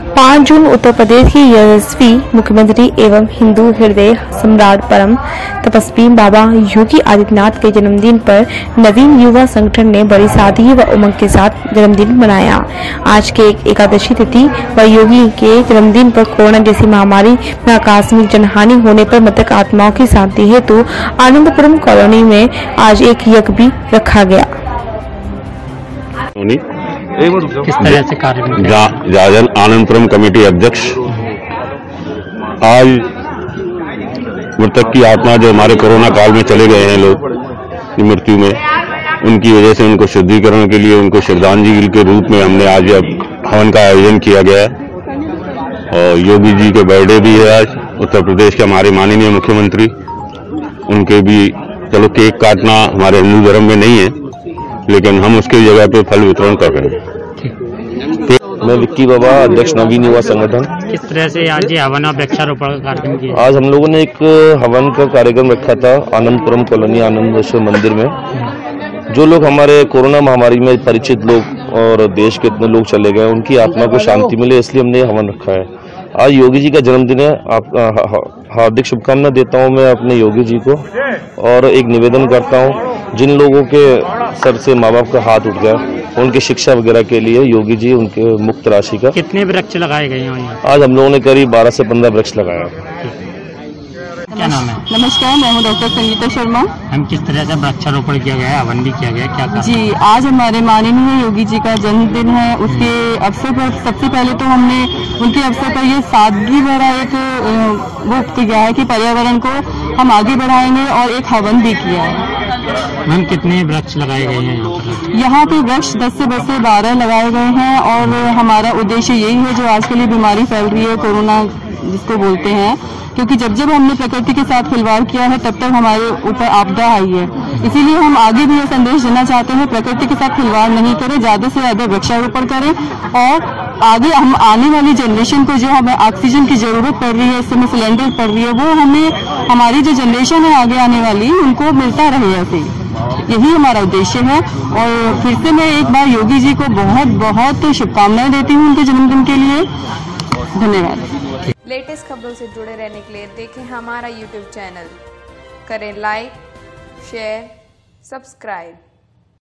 5 जून उत्तर प्रदेश के यशस्वी मुख्यमंत्री एवं हिंदू हृदय सम्राट परम तपस्वी बाबा योगी आदित्यनाथ के जन्मदिन पर नवीन युवा संगठन ने बड़ी सादगी व उमंग के साथ जन्मदिन मनाया। आज के एकादशी तिथि व योगी के जन्मदिन पर कोरोना जैसी महामारी में आकस्मिक जनहानि होने पर मृतक आत्माओं की शांति हेतु आनंदपुरम कॉलोनी में आज एक यज्ञ भी रखा गया। किस तरह से कार्य आनंदपुरम कमेटी अध्यक्ष आज मृतक की आत्मा जो हमारे कोरोना काल में चले गए हैं लोग की मृत्यु में, उनकी वजह से उनको शुद्धिकरण के लिए उनको श्रद्धांजलि के रूप में हमने आज हवन का आयोजन किया गया है। और योगी जी के बर्थडे भी है आज, उत्तर प्रदेश के हमारे माननीय मुख्यमंत्री, उनके भी चलो केक काटना हमारे हिंदू धर्म में नहीं है, लेकिन हम उसकी जगह पे फल वितरण कर रहे हैं। मैं विक्की बाबा, अध्यक्ष नवीन युवा संगठन। किस तरह से आज हवन और वृक्षारोपण का कार्यक्रम किया? आज हम लोगों ने एक हवन का कार्यक्रम रखा था आनंदपुरम कॉलोनी आनंदेश्वर मंदिर में। जो लोग हमारे कोरोना महामारी में परिचित लोग और देश के इतने लोग चले गए, उनकी आत्मा को शांति मिले, इसलिए हमने हवन रखा है। आज योगी जी का जन्मदिन है। आप हार्दिक शुभकामना देता हूं मैं अपने योगी जी को, और एक निवेदन करता हूं जिन लोगों के सर से माँ बाप का हाथ उठ गया, उनकी शिक्षा वगैरह के लिए योगी जी उनके मुक्त राशि का। कितने वृक्ष लगाए गए हैं? आज हम लोगों ने करीब 12 से 15 वृक्ष लगाया। क्या नाम है? नमस्कार, मैं हूँ डॉक्टर संगीता शर्मा। हम किस तरह से वृक्षारोपण किया गया है, हवन भी किया गया, क्या कहा? जी, आज हमारे माननीय योगी जी का जन्मदिन है। उसके अवसर पर सबसे पहले तो हमने उनके अवसर पर ये सादगी भरा एक वो किया है कि पर्यावरण को हम आगे बढ़ाएंगे, और एक हवन भी किया है। मैम, कितने वृक्ष लगाए गए हैं यहाँ पर? यहाँ पे वृक्ष 10 से 12 लगाए गए हैं, और हमारा उद्देश्य यही है जो आजकल ये बीमारी फैल रही है, कोरोना जिसको बोलते हैं, क्योंकि जब जब हमने प्रकृति के साथ खिलवाड़ किया है तब तक हमारे ऊपर आपदा आई है। इसीलिए हम आगे भी ये संदेश देना चाहते हैं, प्रकृति के साथ खिलवाड़ नहीं करें, ज्यादा से ज्यादा वृक्षारोपण करें, और आगे हम आने वाली जनरेशन को जो हमें ऑक्सीजन की जरूरत पड़ रही है, इस समय सिलेंडर पड़ रही है, वो हमें हमारी जो जनरेशन है आगे आने वाली उनको मिलता रहे। ऐसे यही हमारा उद्देश्य है। और फिर से मैं एक बार योगी जी को बहुत बहुत शुभकामनाएं देती हूँ उनके जन्मदिन के लिए। धन्यवाद। लेटेस्ट खबरों से जुड़े रहने के लिए देखें हमारा YouTube चैनल, करें लाइक, शेयर, सब्सक्राइब।